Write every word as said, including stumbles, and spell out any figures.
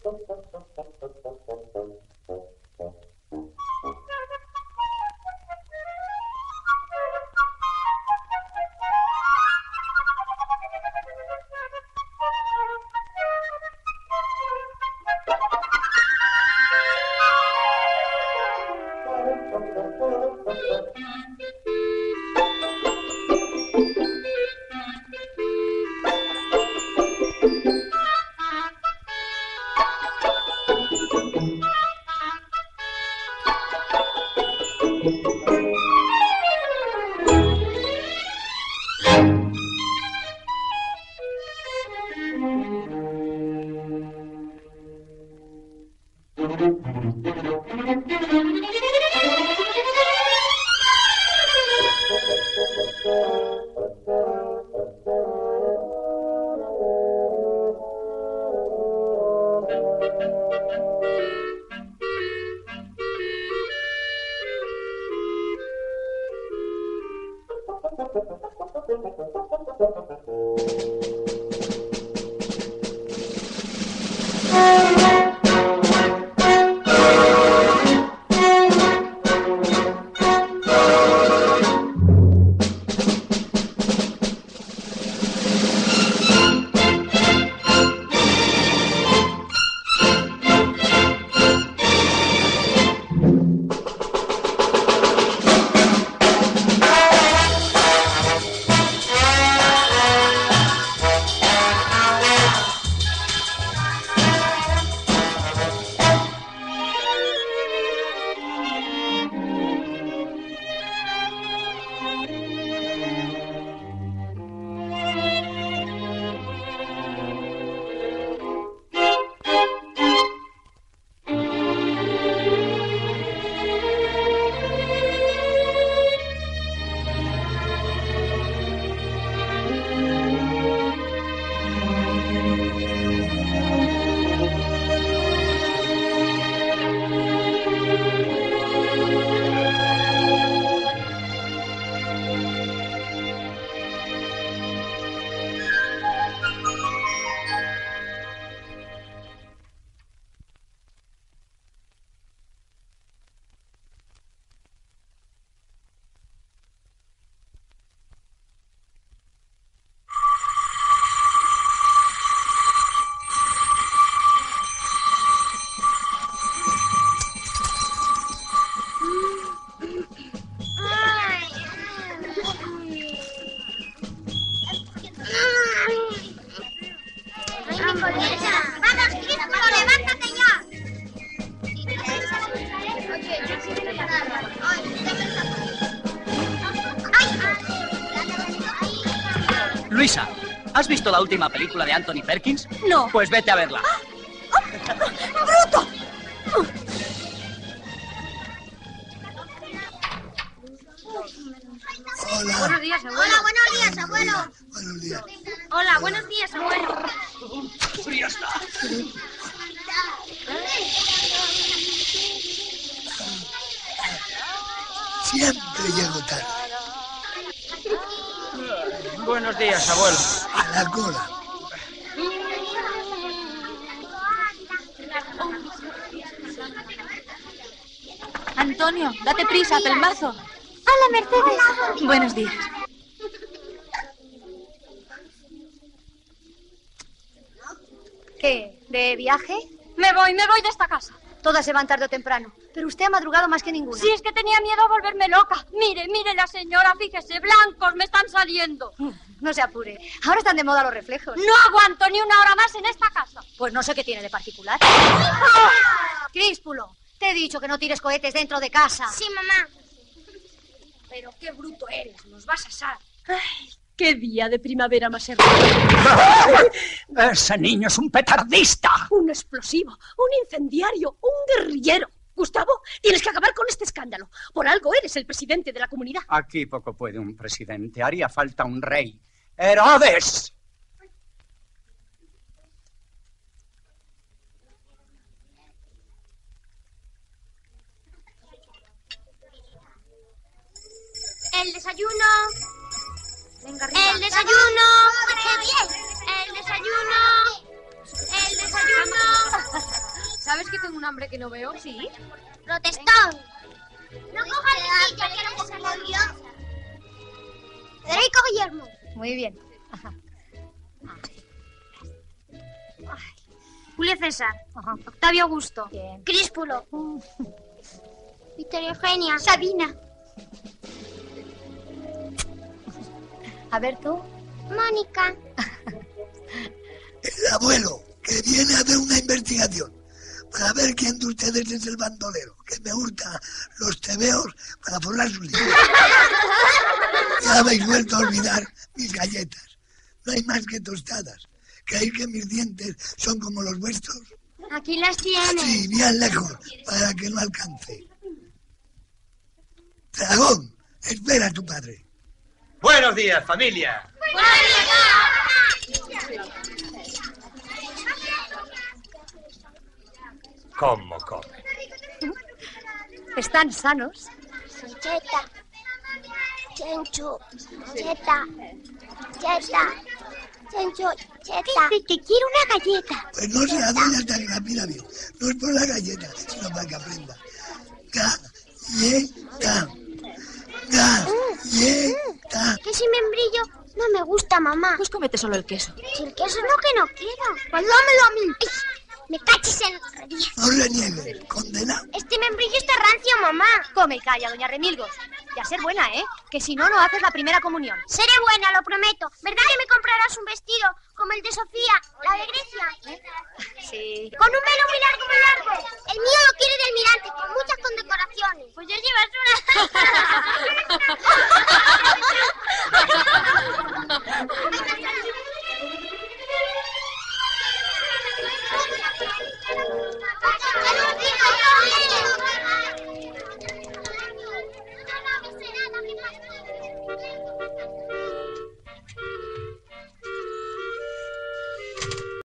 Luisa, ¿has visto la última película de Anthony Perkins? No. Pues vete a verla. ¡Ah! ¡Oh! ¡Bruto! Hola. Buenos días, abuelo. Hola, buenos días, abuelo. Buenos días. Hola, buenos días, abuelo. Ya está. Siempre llego tarde. Buenos días, abuelo. A la cola. Antonio, date prisa, pelmazo. Hola, Mercedes. Buenos días. ¿Qué? ¿De viaje? Me voy, me voy de esta casa. Todas se van tarde o temprano, pero usted ha madrugado más que ninguna. Si es que tenía miedo a volverme loca. Mire, mire la señora, fíjese, blancos me están saliendo. No se apure, ahora están de moda los reflejos. No aguanto ni una hora más en esta casa. Pues no sé qué tiene de particular. Críspulo, te he dicho que no tires cohetes dentro de casa. Sí, mamá. Pero qué bruto eres, nos vas a asar. Ay, qué día de primavera más hermoso. Ese niño es un petardista. Un explosivo, un incendiario, un guerrillero. Gustavo, tienes que acabar con este escándalo. Por algo eres el presidente de la comunidad. Aquí poco puede un presidente. Haría falta un rey. ¡Herodes! El desayuno. Venga, arriba. El desayuno. ¡Qué bien! El desayuno. El desayuno. un hambre que no veo. Sí. Protestón. No cojas mi silla, que no se movió. Federico Guillermo. Muy bien. Ajá. Julio César. Ajá. Octavio Augusto. Bien. Críspulo. Victoria Eugenia. Sabina. A ver tú. Mónica. El abuelo, que viene a hacer una investigación para ver quién de ustedes es el bandolero, que me hurta los tebeos para forrar sus libros. Ya habéis vuelto a olvidar mis galletas. No hay más que tostadas. ¿Creéis que mis dientes son como los vuestros? Aquí las tienes. Sí, bien lejos, para que no alcance. Dragón, espera a tu padre. Buenos días, familia. ¿Cómo comen? ¿Están sanos? Cheta. Chencho. Cheta. Cheta. Chencho. Cheta. Dice que quiere una galleta. Pues no se hace hasta que la pida bien. No es por la galleta, sino para que aprenda. Galleta. Galleta. Que ese membrillo no me gusta, mamá. Pues cómete solo el queso. Si el queso es lo que no quiero. Pues dámelo a mí. Me caches en la rodilla. No reniegues, condenado. Este membrillo está rancio, mamá. Come y calla, doña Remilgos. Y a ser buena, ¿eh? Que si no, no haces la primera comunión. Seré buena, lo prometo. ¿Verdad que me comprarás un vestido como el de Sofía, la de Grecia? Sí. Con un velo muy largo, muy largo. El mío lo quiere de almirante, con muchas condecoraciones. Pues ya llevas una